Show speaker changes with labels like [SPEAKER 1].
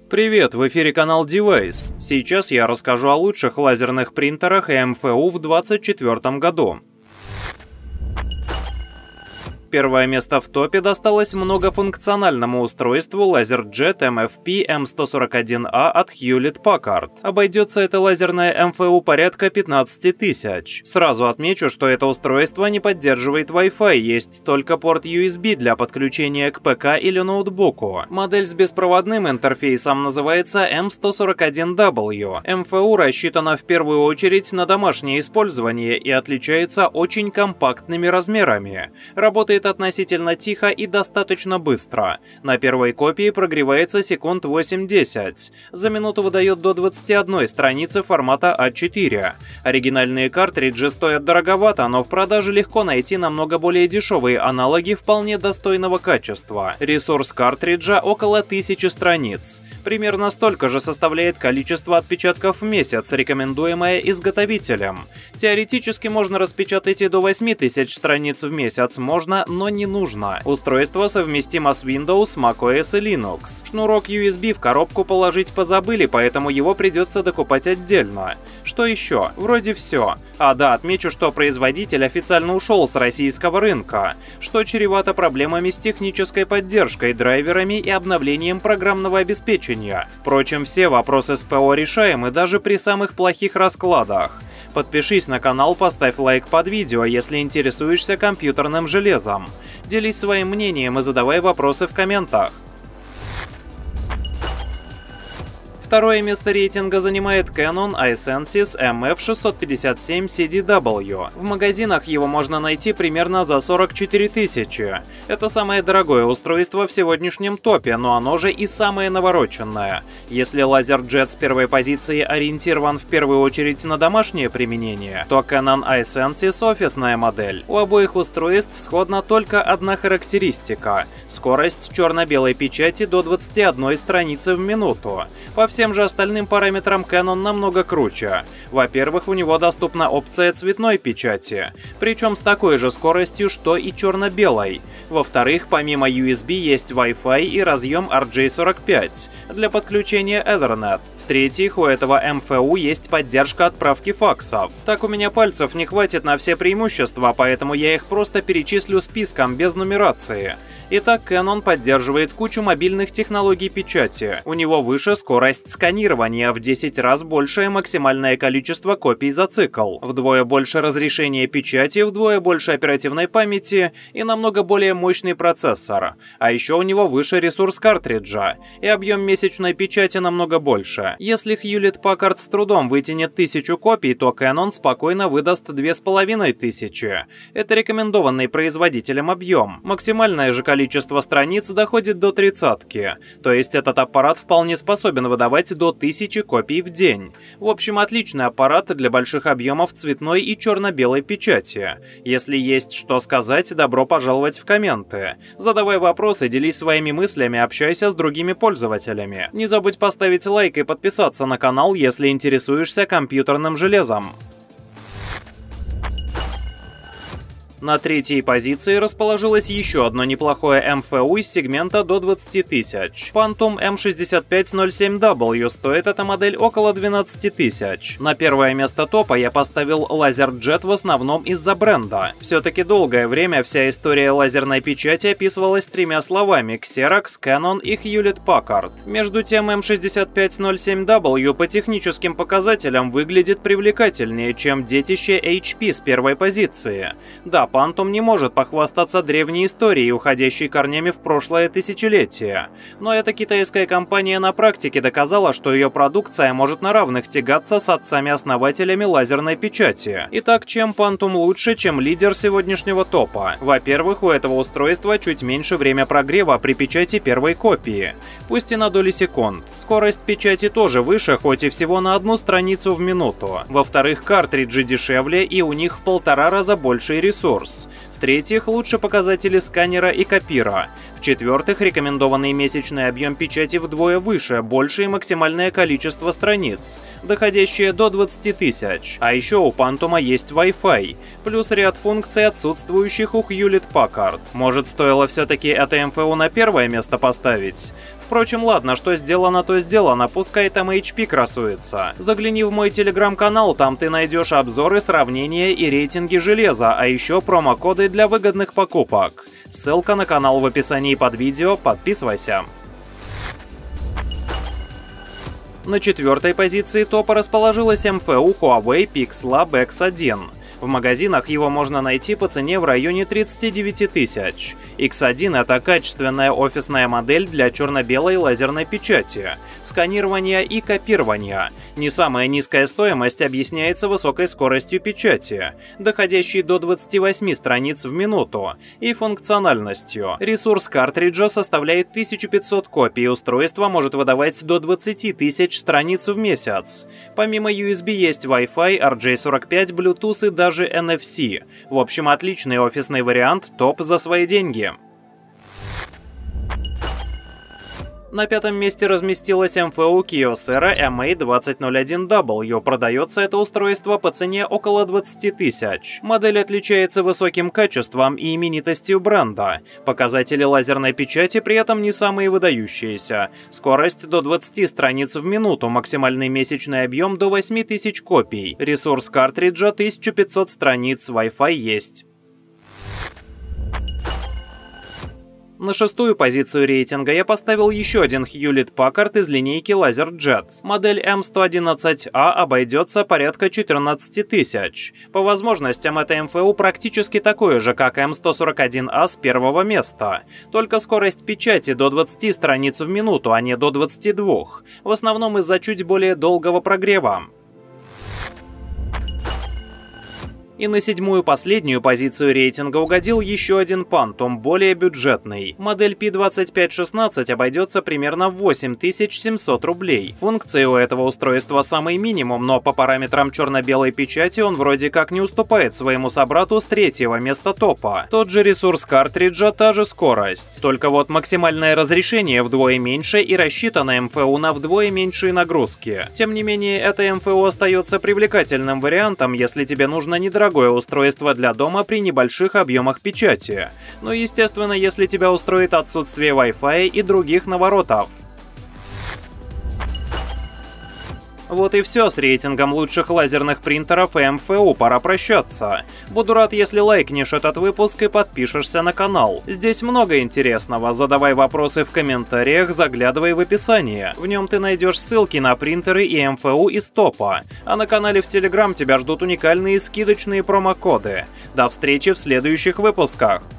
[SPEAKER 1] Привет, в эфире канал Device. Сейчас я расскажу о лучших лазерных принтерах и МФУ в 2024 году. Первое место в топе досталось многофункциональному устройству LaserJet MFP M141A от Hewlett-Packard. Обойдется это лазерное МФУ порядка 15 тысяч. Сразу отмечу, что это устройство не поддерживает Wi-Fi, есть только порт USB для подключения к ПК или ноутбуку. Модель с беспроводным интерфейсом называется M141W. МФУ рассчитана в первую очередь на домашнее использование и отличается очень компактными размерами. Работает относительно тихо и достаточно быстро. На первой копии прогревается секунд 8-10. За минуту выдает до 21 страницы формата А4. Оригинальные картриджи стоят дороговато, но в продаже легко найти намного более дешевые аналоги вполне достойного качества. Ресурс картриджа около 1000 страниц. Примерно столько же составляет количество отпечатков в месяц, рекомендуемое изготовителем. Теоретически можно распечатать и до 8000 страниц в месяц, можно, но не нужно. Устройство совместимо с Windows, macOS и Linux. Шнурок USB в коробку положить позабыли, поэтому его придется докупать отдельно. Что еще? Вроде все. А да, отмечу, что производитель официально ушел с российского рынка, что чревато проблемами с технической поддержкой, драйверами и обновлением программного обеспечения. Впрочем, все вопросы с ПО решаемы даже при самых плохих раскладах. Подпишись на канал, поставь лайк под видео, если интересуешься компьютерным железом. Делись своим мнением и задавай вопросы в комментах. Второе место рейтинга занимает Canon iSensus MF657CDW. В магазинах его можно найти примерно за 44 тысячи. Это самое дорогое устройство в сегодняшнем топе, но оно же и самое навороченное. Если LaserJet с первой позиции ориентирован в первую очередь на домашнее применение, то Canon iSensus — офисная модель. У обоих устройств сходна только одна характеристика — скорость черно-белой печати до 21 страницы в минуту. По всем же остальным параметрам Canon намного круче. Во-первых, у него доступна опция цветной печати, причем с такой же скоростью, что и черно-белой. Во-вторых, помимо USB есть Wi-Fi и разъем RJ45 для подключения Ethernet. В-третьих, у этого МФУ есть поддержка отправки факсов. Так у меня пальцев не хватит на все преимущества, поэтому я их просто перечислю списком без нумерации. Итак, Canon поддерживает кучу мобильных технологий печати. У него выше скорость сканирования, в 10 раз большее максимальное количество копий за цикл, вдвое больше разрешения печати, вдвое больше оперативной памяти и намного более мощный процессор. А еще у него выше ресурс картриджа, и объем месячной печати намного больше. Если Hewlett-Packard с трудом вытянет 1000 копий, то Canon спокойно выдаст 2500. Это рекомендованный производителем объем. Максимальное же количество страниц доходит до 30-ки, то есть этот аппарат вполне способен выдавать до 1000 копий в день. В общем, отличный аппарат для больших объемов цветной и черно-белой печати. Если есть что сказать, добро пожаловать в комменты. Задавай вопросы, делись своими мыслями, общайся с другими пользователями. Не забудь поставить лайк и подписаться на канал, если интересуешься компьютерным железом. На третьей позиции расположилось еще одно неплохое МФУ из сегмента до 20 тысяч. Phantom M6507W, стоит эта модель около 12 тысяч. На первое место топа я поставил LaserJet в основном из-за бренда. Все-таки долгое время вся история лазерной печати описывалась тремя словами — Xerox, Canon и Hewlett-Packard. Между тем M6507W по техническим показателям выглядит привлекательнее, чем детище HP с первой позиции. Да, Phantom не может похвастаться древней историей, уходящей корнями в прошлое тысячелетие. Но эта китайская компания на практике доказала, что ее продукция может на равных тягаться с отцами-основателями лазерной печати. Итак, чем Phantom лучше, чем лидер сегодняшнего топа? Во-первых, у этого устройства чуть меньше время прогрева при печати первой копии, пусть и на доли секунд. Скорость печати тоже выше, хоть и всего на 1 страницу в минуту. Во-вторых, картриджи дешевле и у них в 1,5 раза больший ресурс. В-третьих, лучше показатели сканера и копира. В-четвертых, рекомендованный месячный объем печати вдвое выше, большее максимальное количество страниц, доходящее до 20 тысяч. А еще у Phantom есть Wi-Fi, плюс ряд функций, отсутствующих у Hewlett-Packard. Может, стоило все-таки это МФУ на первое место поставить? Впрочем, ладно, что сделано, то сделано, пускай там HP красуется. Загляни в мой телеграм-канал, там ты найдешь обзоры, сравнения и рейтинги железа, а еще промокоды для выгодных покупок. Ссылка на канал в описании под видео, подписывайся. На четвертой позиции топа расположилась МФУ Huawei PixLab X1. В магазинах его можно найти по цене в районе 39 тысяч. X1 — это качественная офисная модель для черно-белой лазерной печати, сканирования и копирования. Не самая низкая стоимость объясняется высокой скоростью печати, доходящей до 28 страниц в минуту, и функциональностью. Ресурс картриджа составляет 1500 копий, устройство может выдавать до 20 тысяч страниц в месяц. Помимо USB есть Wi-Fi, RJ45, Bluetooth и даже NFC. В общем, отличный офисный вариант, топ за свои деньги. На пятом месте разместилась МФУ Kyocera MA2001W. Продается это устройство по цене около 20 тысяч. Модель отличается высоким качеством и именитостью бренда. Показатели лазерной печати при этом не самые выдающиеся. Скорость до 20 страниц в минуту, максимальный месячный объем до 8000 копий. Ресурс картриджа 1500 страниц, Wi-Fi есть. На шестую позицию рейтинга я поставил еще один Hewlett-Packard из линейки LaserJet. Модель M111A обойдется порядка 14 тысяч. По возможностям это МФУ практически такое же, как M141A с первого места. Только скорость печати до 20 страниц в минуту, а не до 22. В основном из-за чуть более долгого прогрева. И на седьмую последнюю позицию рейтинга угодил еще один Phantom, более бюджетный. Модель P2516 обойдется примерно в 8700 рублей. Функции у этого устройства самый минимум, но по параметрам черно-белой печати он вроде как не уступает своему собрату с третьего места топа. Тот же ресурс картриджа, та же скорость. Только вот максимальное разрешение вдвое меньше и рассчитано МФУ на вдвое меньшие нагрузки. Тем не менее, это МФУ остается привлекательным вариантом, если тебе нужно недорогое устройство для дома при небольших объемах печати. Ну и естественно, если тебя устроит отсутствие Wi-Fi и других наворотов. Вот и все с рейтингом лучших лазерных принтеров и МФУ, пора прощаться. Буду рад, если лайкнешь этот выпуск и подпишешься на канал. Здесь много интересного, задавай вопросы в комментариях, заглядывай в описание. В нем ты найдешь ссылки на принтеры и МФУ из топа. А на канале в Telegram тебя ждут уникальные скидочные промокоды. До встречи в следующих выпусках.